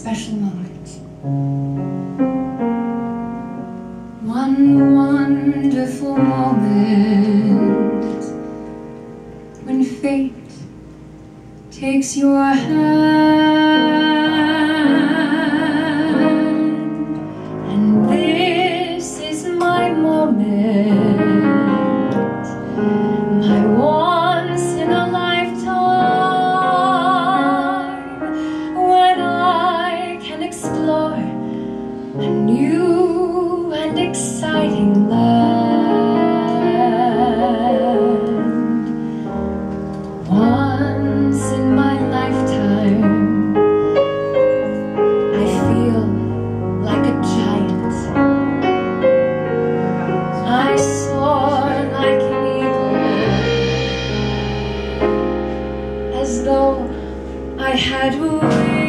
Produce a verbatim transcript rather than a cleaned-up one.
special moment. One wonderful moment when fate takes your hand, and this is my moment, my once in a lifetime, when I can explore a new and exciting land. Once in my lifetime, I feel like a giant. I soar like an eagle, as though I had wings.